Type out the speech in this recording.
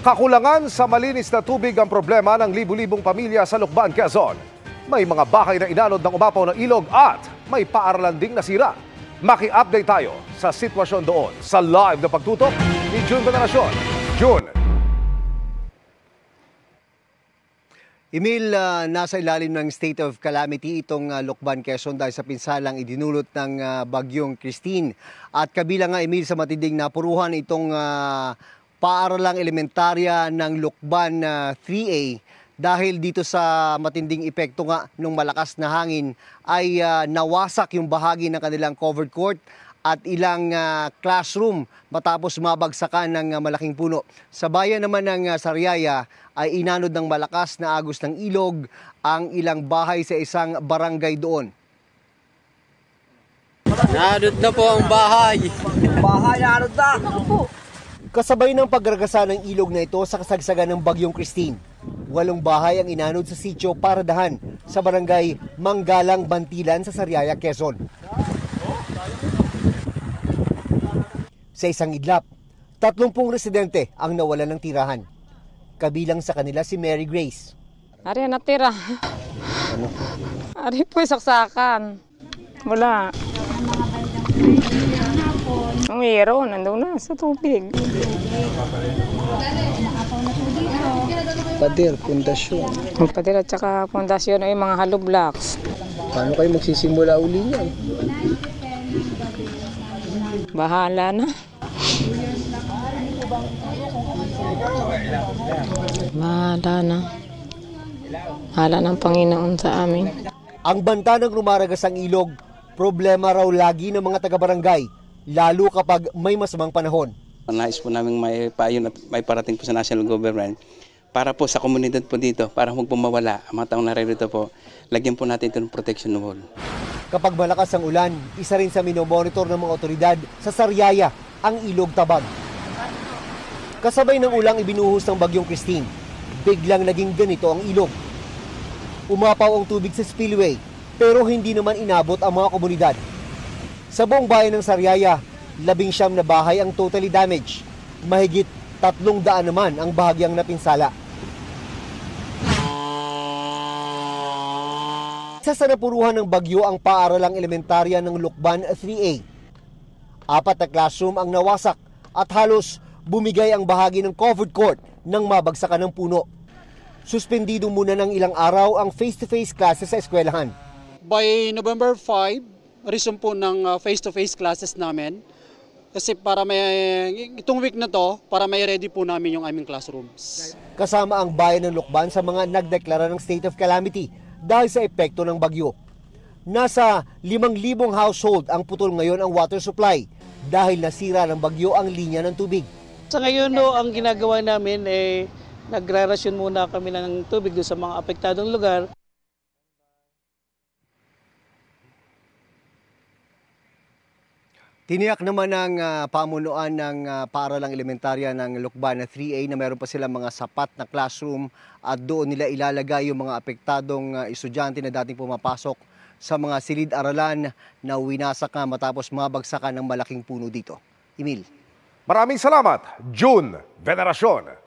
Kakulangan sa malinis na tubig ang problema ng libu-libong pamilya sa Lucban, Quezon. May mga bahay na inanod ng umapaw ng ilog at may paaralan ding nasira. Maki-update tayo sa sitwasyon doon sa live na pagtutok ni June Veneracion. June. Emil, nasa ilalim ng state of calamity itong Lucban, Quezon dahil sa pinsalang idinulot ng bagyong Christine. At kabilang nga, Emil, sa matinding napuruhan itong paaralang elementarya ng Lucban 3A dahil dito sa matinding epekto nga ng malakas na hangin ay nawasak yung bahagi ng kanilang covered court at ilang classroom matapos mabagsakan ng malaking puno. Sa bayan naman ng Sariaya ay inanod ng malakas na agos ng ilog ang ilang bahay sa isang barangay doon. Naanod na po ang bahay. Bahay naanod na. Kasabay ng pagragasa ng ilog na ito sa kasagsagan ng bagyong Christine, 8 bahay ang inanod sa sitio Paradahan sa barangay Manggalang, Bantilan sa Sariaya, Quezon. Sa isang idlap, 30 residente ang nawalan ng tirahan. Kabilang sa kanila si Mary Grace. Ari natira. Ano? Ari po saksakan. Wala. Ang hero, nandun na sa tubig. Pader, pundasyon. Pader at saka pundasyon ay mga hollow blocks. Paano kayo magsisimula uli niyan? Bahala na. Bahala na. Bahala ng Panginoon sa amin. Ang banta ng rumaragas ang ilog, problema raw lagi ng mga taga-barangay, lalo kapag may masamang panahon. Nais po namin may parating po sa national government para po sa komunidad po dito, para huwag po mawala ang mga taong naririto po, lagyan po natin ito ng protection wall. Kapag malakas ang ulan, isa rin sa minomonitor ng mga otoridad sa Sariaya ang Ilog Tabag. Kasabay ng ulang ibinuhos ng bagyong Christine, biglang naging ganito ang ilog. Umapaw ang tubig sa spillway, pero hindi naman inabot ang mga komunidad. Sa buong bayan ng Sariaya, 19 na bahay ang totally damaged. Mahigit 300 naman ang bahagyang napinsala. Sa napuruhan ng bagyo ang paaralang elementarya ng Lucban 3A. 4 na classroom ang nawasak at halos bumigay ang bahagi ng covered court nang mabagsakan ng puno. Suspendido muna ng ilang araw ang face-to-face classes sa eskwelahan. By November 5, resume po ng face-to-face classes namin. Kasi para itong week na to, para may ready po namin yung aming classrooms. Kasama ang bayan ng Lucban sa mga nagdeklara ng state of calamity dahil sa epekto ng bagyo. Nasa 5,000 household ang putol ngayon ang water supply dahil nasira ng bagyo ang linya ng tubig. Sa ngayon ang ginagawa namin nagrarasyon muna kami ng tubig doon sa mga apektadong lugar. Tiniyak naman ng pamunuan ng paaralang elementarya ng Lucban 3A na mayroon pa silang mga sapat na classroom at doon nila ilalagay yung mga apektadong estudyante na dating pumapasok sa mga silid-aralan na winasak matapos mabagsakan ng malaking puno dito. Emil. Maraming salamat, June Veneracion.